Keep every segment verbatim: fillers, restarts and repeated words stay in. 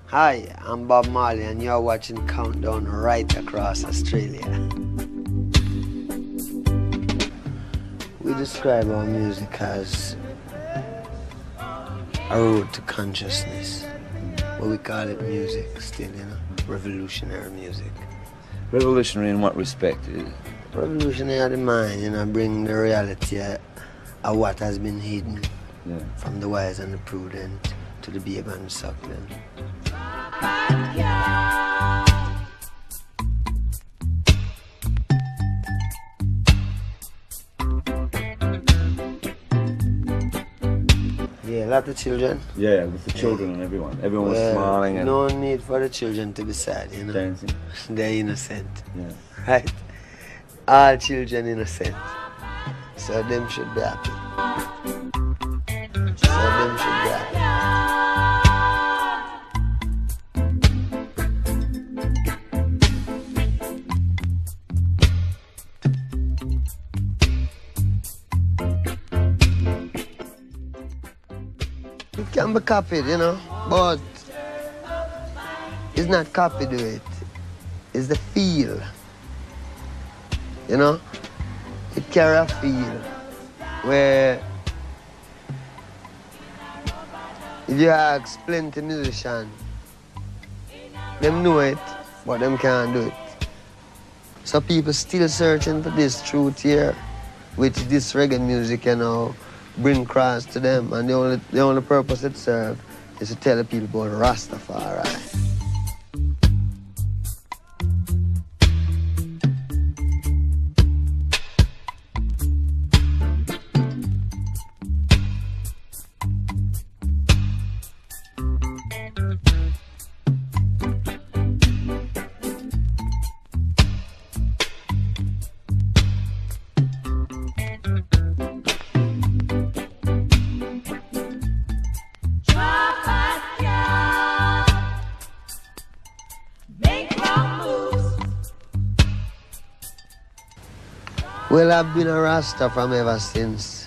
Hi, I'm Bob Marley and you're watching Countdown right across Australia. We describe our music as a road to consciousness, but we call it music still, you know, revolutionary music. Revolutionary in what respect? Revolutionary of the mind, you know, bring the reality of, of what has been hidden, yeah, from the wise and the prudent to the babe and the suckling. Yeah, a lot of children. Yeah, with the children yeah. and everyone. Everyone well, was smiling. And no need for the children to be sad, you know. Dancing. They're innocent. Yeah. Right? All children innocent. So them should be happy. So them should be happy. It can be copied, you know, but it's not copied to it. It's the feel, you know. It carry a feel where if you ask plenty musicians, them know it, but them can't do it. So people still searching for this truth here, which this reggae music, you know, bring across to them, and the only the only purpose it serves is to tell the people about Rastafari. Well, I've been a Rasta from ever since,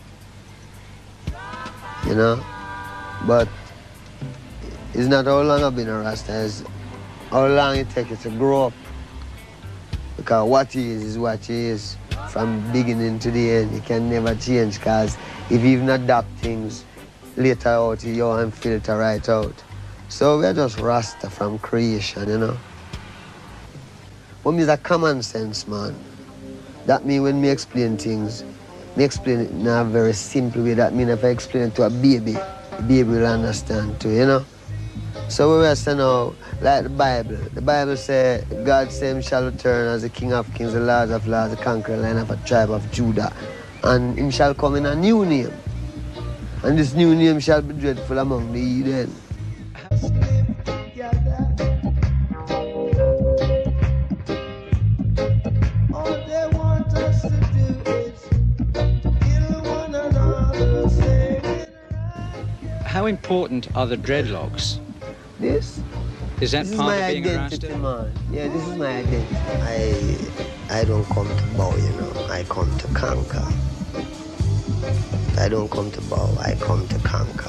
you know, but it's not how long I've been a Rasta, it's how long it takes you to grow up. Because what he is is what he is, from beginning to the end. You can never change, because if you even adapt things later out, you won't filter right out. So we're just Rasta from creation, you know. But me's a common sense, man. That means when me explain things, me explain it in a very simple way. That means if I explain it to a baby, the baby will understand too, you know? So we were saying now, like the Bible. The Bible says, God said him shall return as the King of Kings, the Lord of Lords, the conqueror line of a tribe of Judah. And him shall come in a new name. And this new name shall be dreadful among the heathen. How important are the dreadlocks? This? Is that this part is my of being identity, a Rasta? Man. Yeah, this is my identity. I, I don't come to bow, you know. I come to conquer. I don't come to bow. I come to conquer.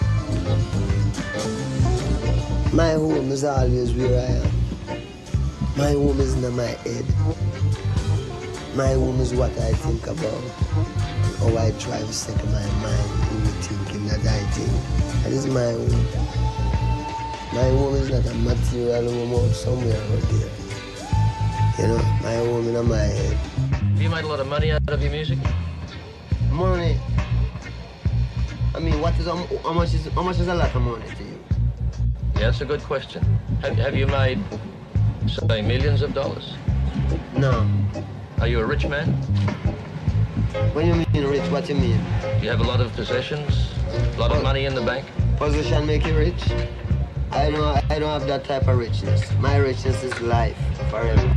My home is always where I am. My home is in my head. My home is what I think about. How I try to set my mind in the thinking that I think. That is my home. My home is not a material home out somewhere out there. You know, my home is in my head. Have you made a lot of money out of your music? Money? I mean, what is, how much is, how much is a lot of money to you? Yeah, that's a good question. Have, have you made, say, millions of dollars? No. Are you a rich man? When you mean rich, what you mean? Do you have a lot of possessions? A lot of money in the bank? Position make you rich? I don't, I don't have that type of richness. My richness is life, forever.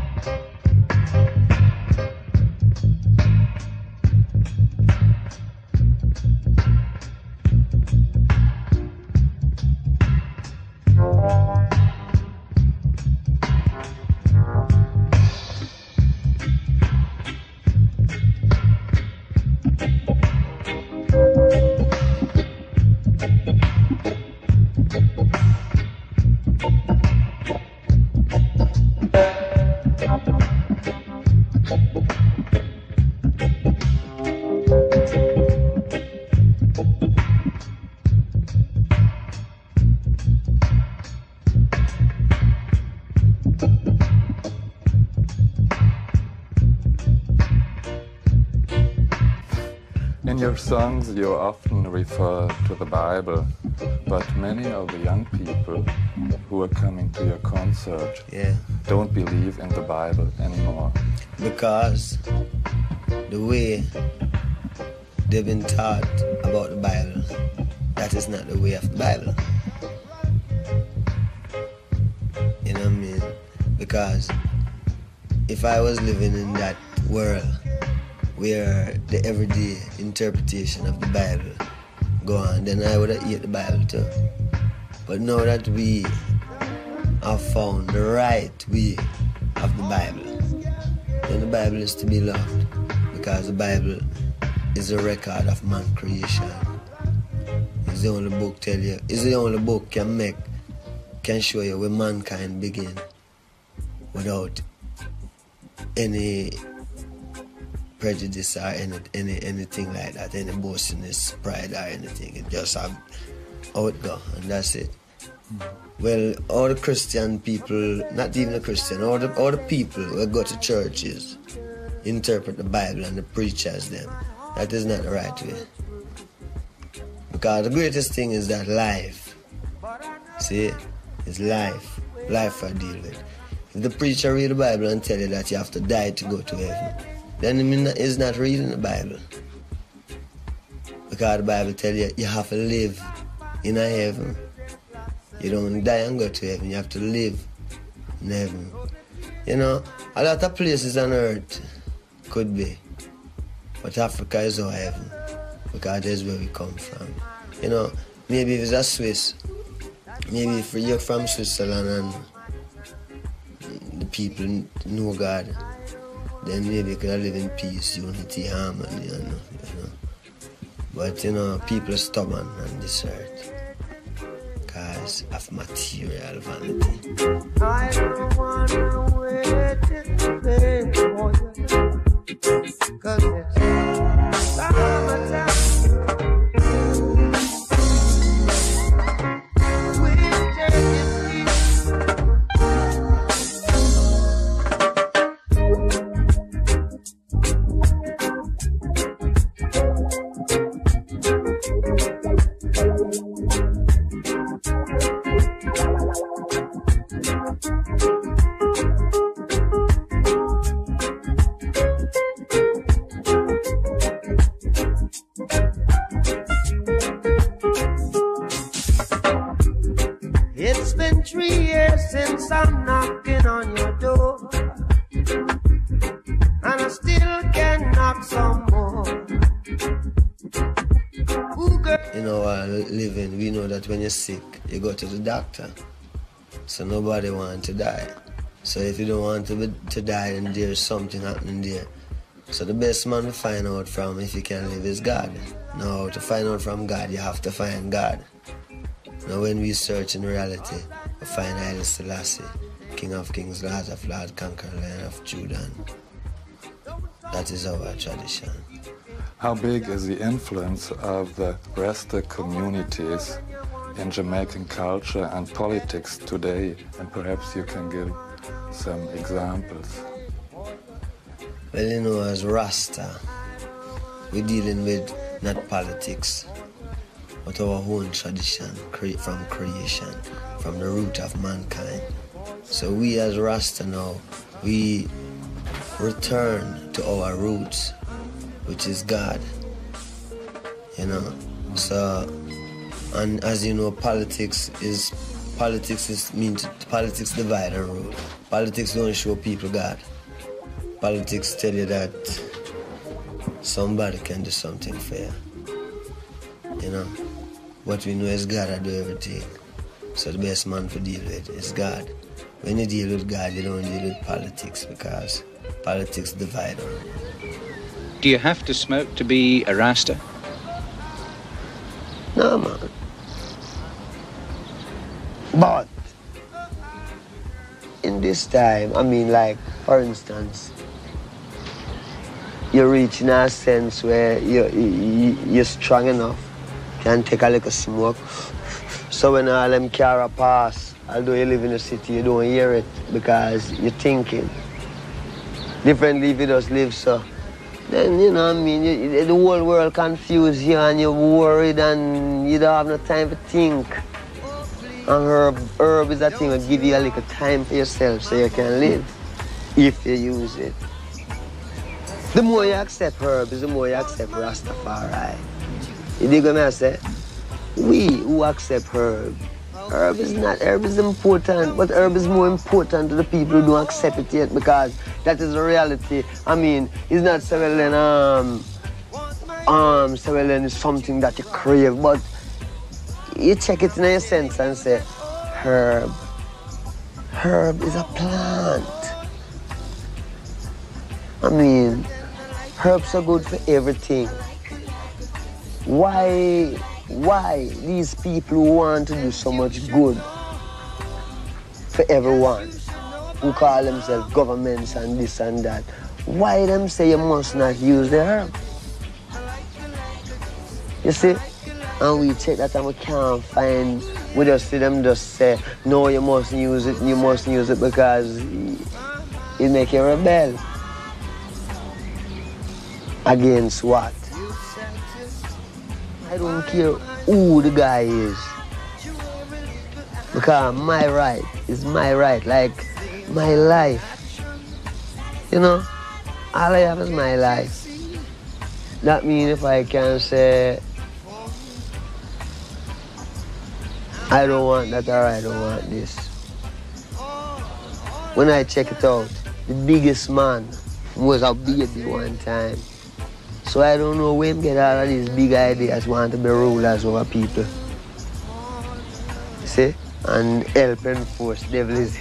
your songs, you often refer to the Bible, but many of the young people who are coming to your concert yeah. don't believe in the Bible anymore. Because the way they've been taught about the Bible, that is not the way of the Bible. You know what I mean? Because if I was living in that world where the everyday interpretation of the Bible go on, then I would have eaten the Bible too. But now that we have found the right way of the Bible, then the Bible is to be loved, because the Bible is a record of man creation. It's the only book tell you, it's the only book can make, can show you where mankind begin without any prejudice or any, any anything like that, any boastfulness, pride or anything. It just have how it go, and that's it. Well, all the Christian people, not even the Christian, all the, all the people who go to churches interpret the Bible and the preachers them. That is not the right way. Because the greatest thing is that life. See, it's life. Life I deal with. If the preacher read the Bible and tell you that you have to die to go to heaven, then he's not reading the Bible. Because the Bible tells you you have to live in a heaven. You don't die and go to heaven, you have to live in heaven. You know, a lot of places on earth could be, but Africa is our heaven, because that's where we come from. You know, maybe if it's a Swiss, maybe if you're from Switzerland and the people know God, then maybe you can live in peace, unity, harmony, you know, you know. But, you know, people are stubborn on this earth because of material vanity. I don't want to wait in vain for you, because it's summertime. It's been three years since I'm knocking on your door, and I still can knock some more. Ooh, girl. You know, uh, living, we know that when you're sick, you go to the doctor. So nobody wants to die. So if you don't want to, be, to die, then there's something happening there. So the best man to find out from if you can live is God. Now, to find out from God, you have to find God. Now when we search in reality, we find Haile Selassie, King of Kings, Lord of Lords, Conqueror, Lion of Judah. That is our tradition. How big is the influence of the Rasta communities in Jamaican culture and politics today? And perhaps you can give some examples. Well, you know, as Rasta, we're dealing with not politics, but our own tradition from creation, from the root of mankind. So we as Rasta now, we return to our roots, which is God, you know. So, and as you know, politics is, politics is means, politics divide and rule. Politics don't show people God. Politics tell you that somebody can do something fair, you know. What we know is God that do everything. So the best man to deal with is God. When you deal with God, you don't deal with politics, because politics divide. Do you have to smoke to be a Rasta? No, man. But in this time, I mean, like, for instance, you're reaching a sense where you're, you, you're strong enough, can take a little smoke. So when all them car pass, although you live in the city, you don't hear it because you're thinking. Differently if you just live so then, you know what I mean, you, the whole world confused you and you're worried and you don't have no time to think. And herb, herb is a thing that give you a little time for yourself so you can live, if you use it. The more you accept herbs, the more you accept Rastafari. You dig what I say? We who accept herb, herb is not, herb is important, but herb is more important to the people who don't accept it yet because that is the reality. I mean, it's not so well then, um, um, so well then it's something that you crave, but you check it in your sense and say, herb, herb is a plant. I mean, herbs are good for everything. Why, why these people who want to do so much good for everyone, who call themselves governments and this and that, why them say you must not use the herb? You see? And we check that and we can't find, we just see them just say, no, you mustn't use it, you mustn't use it because it make you rebel. Against what? I don't care who the guy is. Because my right is my right, like my life. You know, all I have is my life. That means if I can say, I don't want that or I don't want this. When I check it out, the biggest man was a baby one time. So I don't know where him get all of these big ideas, want to be rulers over people. See? And help enforce devilism.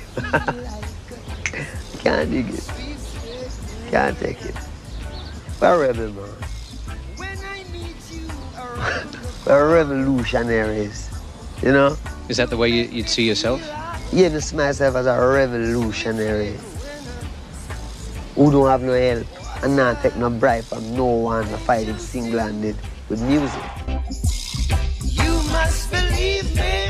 Can't dig it. Can't take it. We're rebel, man. We're revolutionaries. You know? Is that the way you, you'd see yourself? Yeah, I see myself as a revolutionary who don't have no help and not take no bribe from no one to fight it single-handed with music. You must believe me.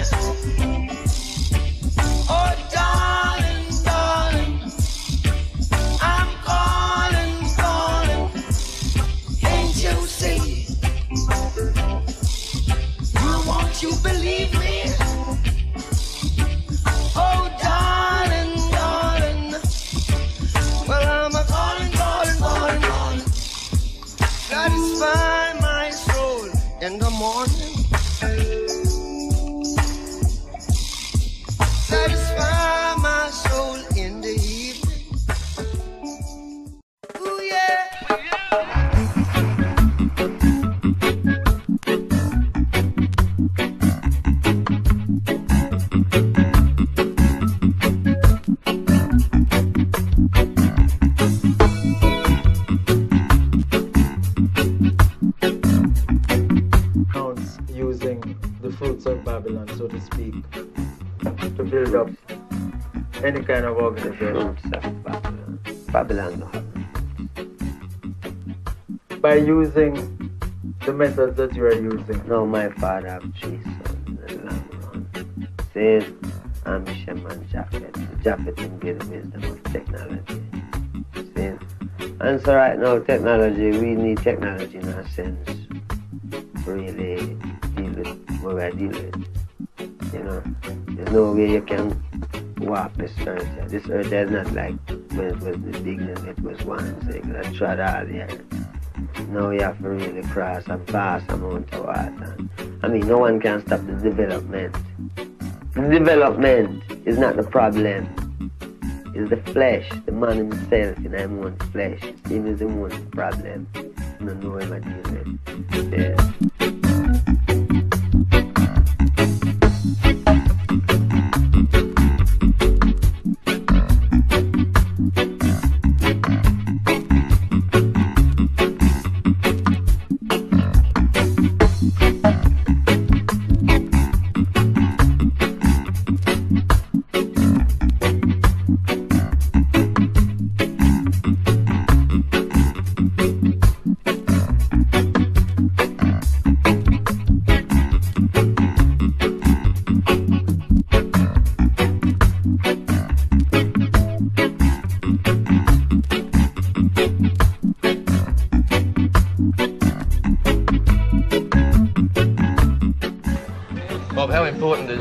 Oh, darling, darling, I'm calling, calling. Can't you see? You won't you believe me? Oh, darling, darling. Well, I'm a calling, calling, calling, calling. Satisfy my soul in the morning. Satisfy my soul in the evening. Ooh, yeah. Using the fruits of Babylon, so to speak, to build up any kind of organization. Fruits of Babylon. Babylon don't have no. By using the methods that you are using. No, my father have three sons in the long run. Says, I'm Shem and Japhet. Japhet can give the wisdom of technology. See? And so right now, technology, we need technology in a sense. Really deal with what we're dealing with. You know, there's no way you can walk this earth. This earth is not like when it was the beginning, it was one, so you could have trod all the earth. Now you have to really cross a vast amount of water. I mean, no one can stop the development. The development is not the problem. It's the flesh, the man himself in his own flesh. Him is the one problem. You don't know him I deal with. Yeah.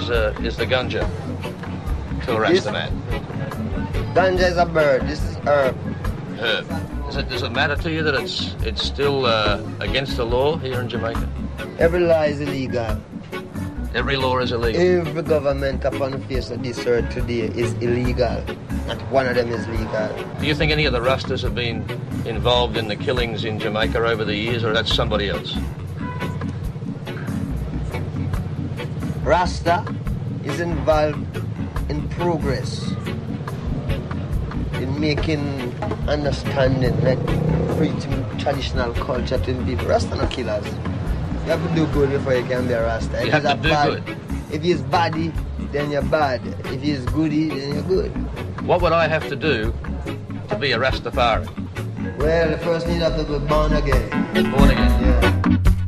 is uh, is the ganja to a Rasta man? Ganja is a bird. This is herb. Herb. Does it, does it matter to you that it's it's still uh, against the law here in Jamaica? Every law is illegal. Every law is illegal. Every government upon the face of this earth today is illegal. Not one of them is legal. Do you think any of the Rastas have been involved in the killings in Jamaica over the years, or that's somebody else? Rasta is involved in progress, in making understanding, like preaching traditional culture to the people. Rasta no killers. You have to do good before you can be a Rasta. If You have to do bad, good. If he's baddy, then you're bad. If he's goody, then you're good. What would I have to do to be a Rastafari? Well, the first need have to be born again. Born again? Yeah.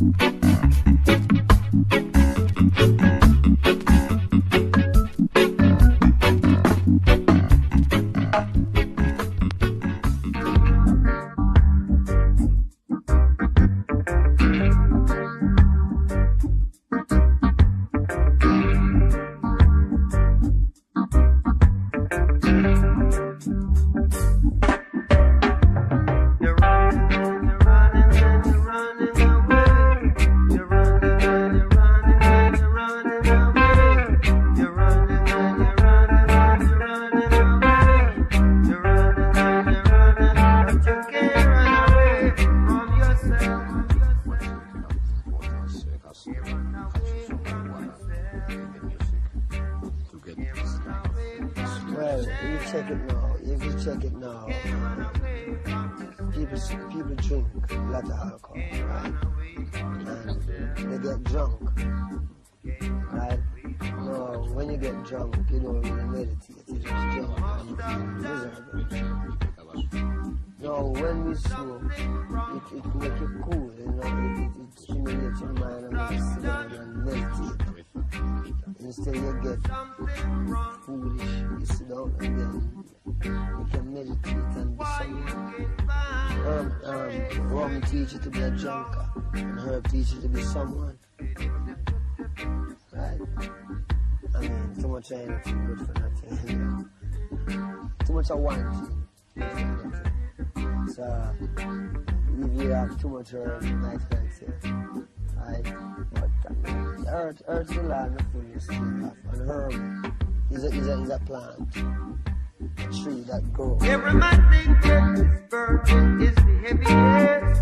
Well, if you check it now, if you check it now, people people drink a lot of alcohol, right? And they get drunk, right? No, when you get drunk, you don't really meditate. You just drunk and you feel miserable. No, when we smoke, it, it make you cool, you know, it, it, it stimulates your mind and makes you sit down and meditate. Instead you get foolish, you sit down and then you can meditate and be someone. Um, um, rum teach you to be a junker, and herb teach you to be someone. Right? I mean, too much of anything good for nothing. Too much of one thing good for nothing. So, if you have too much herb, it might hurt you. Right? But I mean, earth, earth is a land of fullness of. And herb is a, is a, is a plant, a tree that grows. Every man thinks that his burden is the heaviest.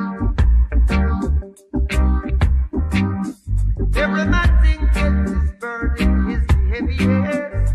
Every man thinks that his burden is the heaviest.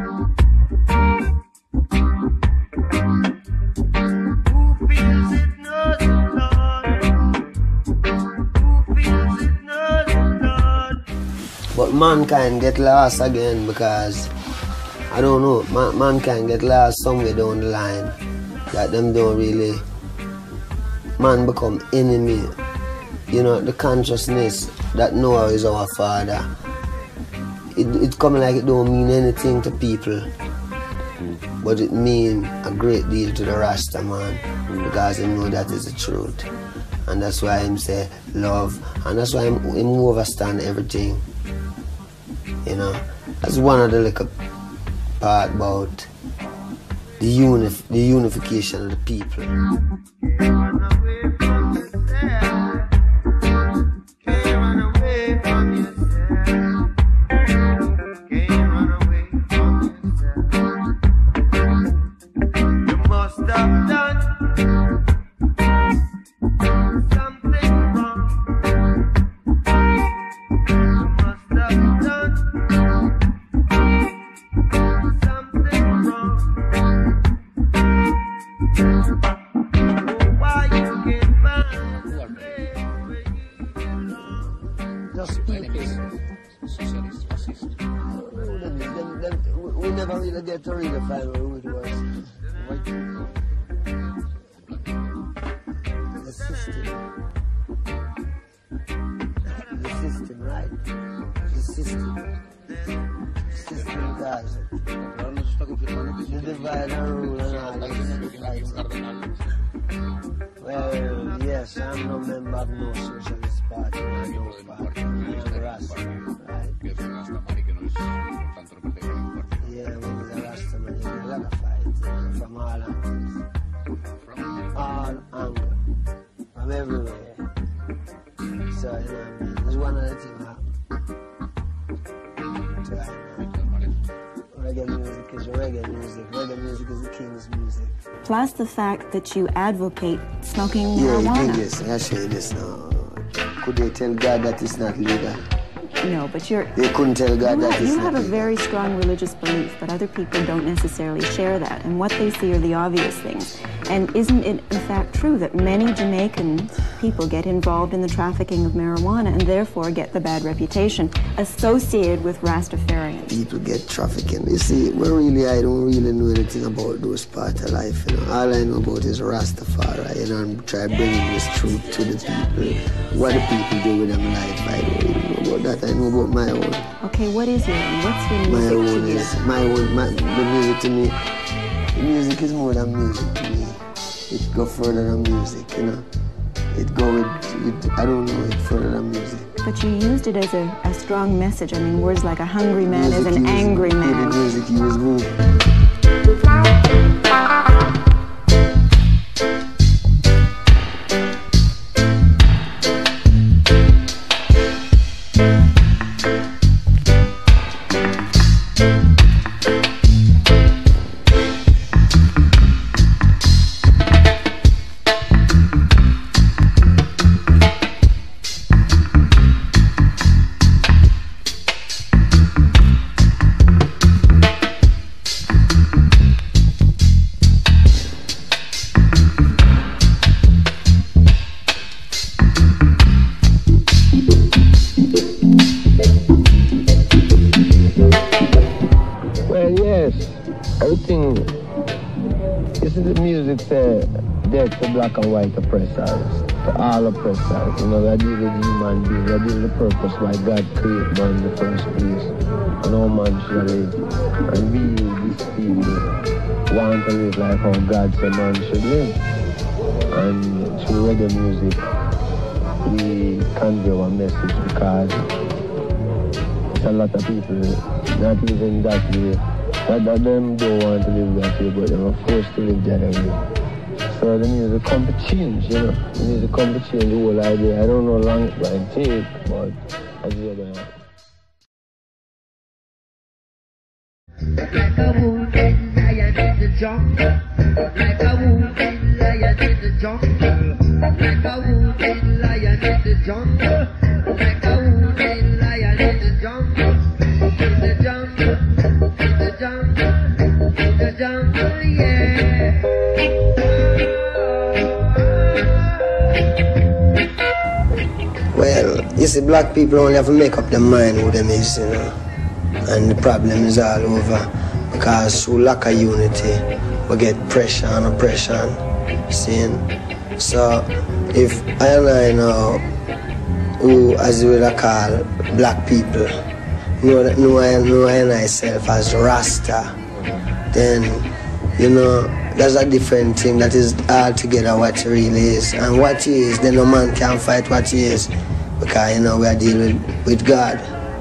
Who feels it knows it, Lord. Who feels it knows it, Lord. But mankind get lost again because, I don't know, man, mankind get lost somewhere down the line that them don't really, man become enemy. You know, the consciousness that Noah is our father, it, it come like it don't mean anything to people, but it mean a great deal to the Rasta man, because he know that is the truth. And that's why him say love, and that's why him, him understand everything. You know, that's one of the little part about the unif the unification of the people. We never really get to redefine who it was. The system. The system, right? The system. The system does it. The divide and rule and all that. Well, yes, I'm no member of no socialist party or no party. I'm a Rasta, right? reggae music is reggae music. Reggae music is the king's music. Plus the fact that you advocate smoking Yeah, marijuana. yes, I say this now. Could they tell God that it's not legal? No, but you're... They couldn't tell God you that have, it's you not have a legal. very strong religious belief, but other people don't necessarily share that. And what they see are the obvious things. And isn't it, in fact, true that many Jamaican people get involved in the trafficking of marijuana and therefore get the bad reputation associated with Rastafarians? People get trafficking. You see, well, really, I don't really know anything about those parts of life. You know, all I know about is Rastafari. You know, and try bringing this truth to the people. What do people do with them life? I don't really know about that. I know about my own. Okay, what is your own? What's your music My own to you? is my own. My, the music to me. The music is more than music to me. It go further than music, you know. It go with, with I don't know, it further than music. But you used it as a, a strong message. I mean, words like a hungry man Music is an use- angry yeah, man. the music use me. Well, yes, everything. This is the music say death to black and white oppressors, to all oppressors. You know, we are dealing with human beings, we are dealing with the purpose why God created man in the first place. And how man should live. And we, these people, want to live like how God said man should live. And through reggae music, we convey our message because a lot of people, not even that way, that, that them don't want to live that way, but they are forced to live the other way. So the music come to change, you know. The music come to change the whole idea. I don't know how long it might take, but I just don't know. Like a wounded lion in the jungle. Like a wounded lion in the jungle. Like a wounded lion in the jungle. Like a wounded lion in the jungle. In the jungle. In the jungle. In the jungle, yeah. Well, you see, black people only have to make up their mind who them is, you know. And the problem is all over because through lack of unity, we get pressure and oppression, seeing. So, if I and I know who, as you would call, black people, know that know I know I and I self as Rasta, then, you know, that's a different thing. That is altogether what it really is. And what he is, then no man can fight what he is. Because, you know, we are dealing with, with God.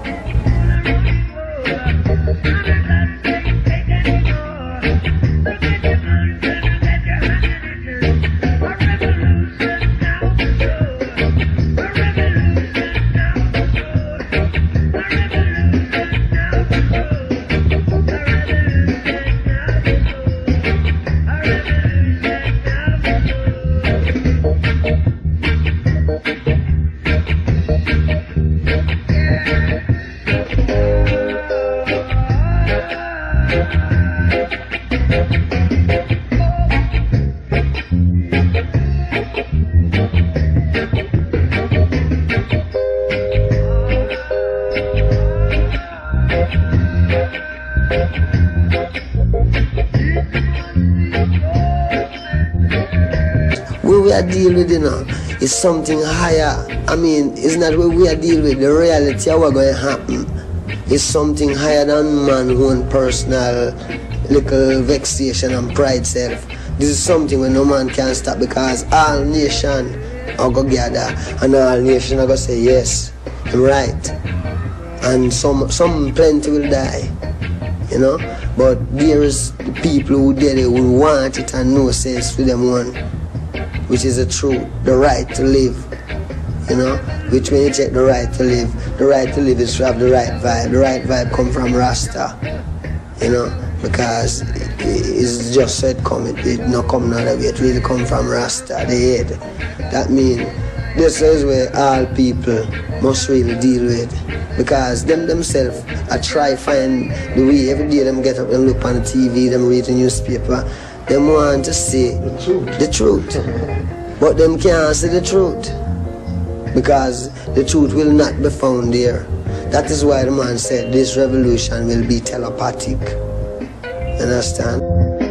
What we are dealing with, you know, is something higher. I mean, it's not what we are dealing with. The reality of what's going to happen is something higher than man's own personal little vexation and pride self. This is something where no man can stop because all nation are going to gather and all nation are going to say yes, I'm right. And some, some plenty will die, you know. But there is people who did it who want it and no sense to them one, which is the truth, the right to live, you know. Which when you check the right to live, the right to live is to have the right vibe. The right vibe come from Rasta, you know, because it's just said come, it, it not come another way, it really come from Rasta, the head. That means this is where all people must really deal with, because them themselves I try find the way, every day them get up and look on the T V, them read the newspaper, them want to see the truth, the truth. But them can't see the truth, because the truth will not be found there. That is why the man said this revolution will be telepathic. Understand?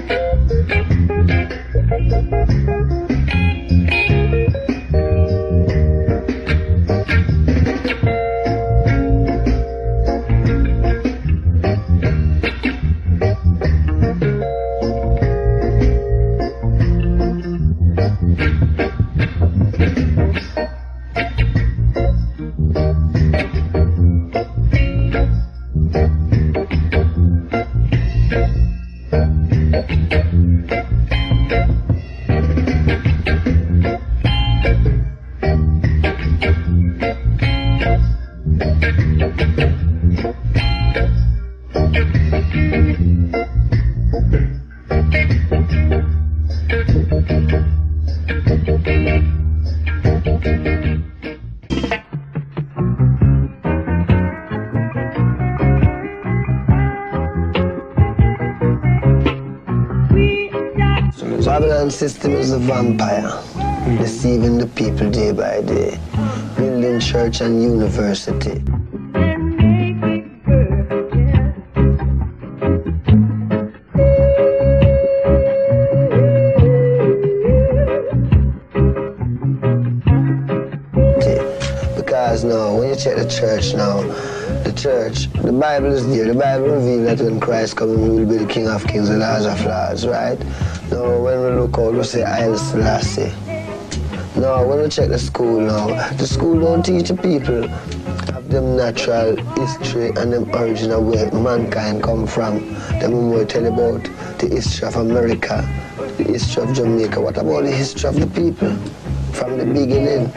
Babylon system is a vampire, mm-hmm. deceiving the people day by day, building church and university. Because now, when you check the church now, the church, the Bible is there. The Bible reveals that when Christ comes, he will be the King of Kings and Lord of Lords, right? Now, when we look out, we say, Haile Selassie. Now, when we check the school now, the school don't teach the people have them natural history and them origin of where mankind come from. Them more tell about the history of America, the history of Jamaica. What about the history of the people from the beginning?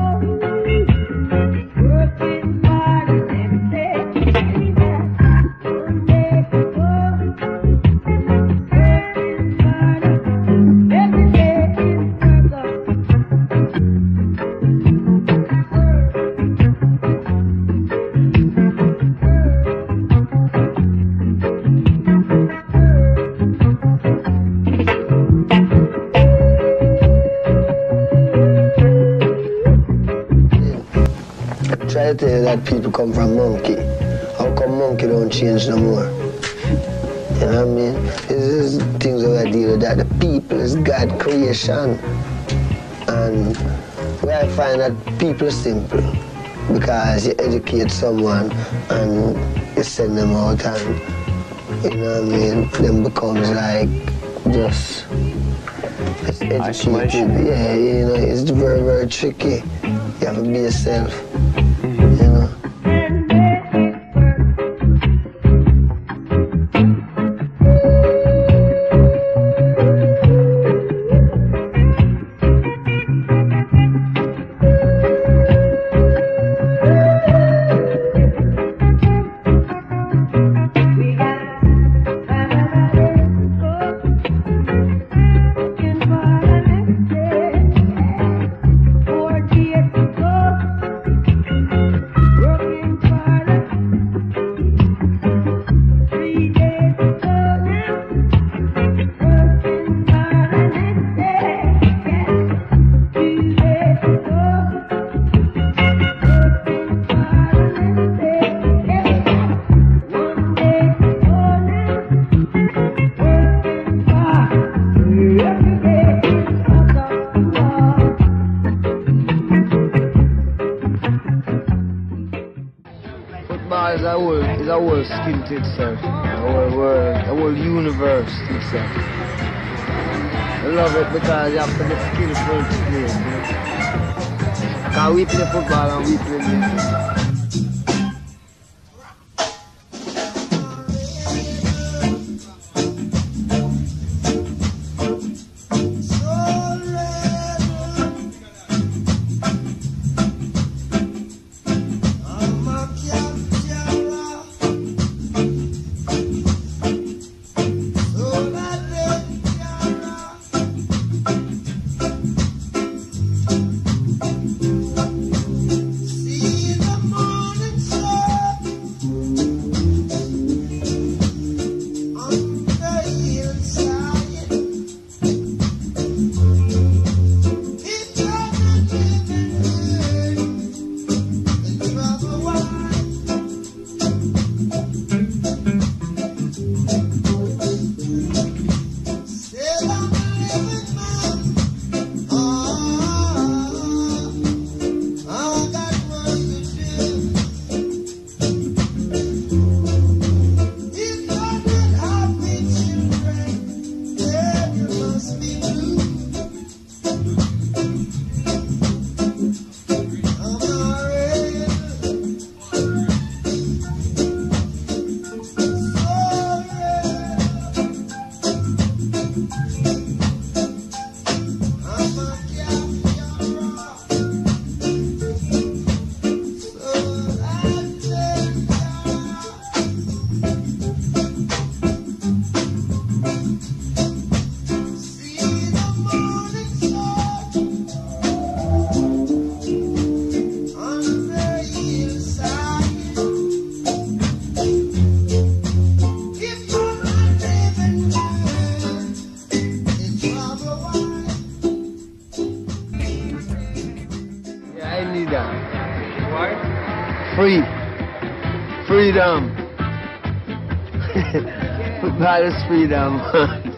I tell you that people come from monkey. How come monkey don't change no more? You know what I mean? This is things that I deal with, that the people is God creation. And where I find that people are simple, because you educate someone and you send them out and, you know what I mean, them becomes like just it's isolation. Yeah, you know, it's very, very tricky. You have to be yourself. You know. Is a whole, is a whole skin to itself, a whole world, a whole universe to itself. I love it because you have to be skillful to play it. You know? Because we play football and we play music. free. Freedom. Football is freedom.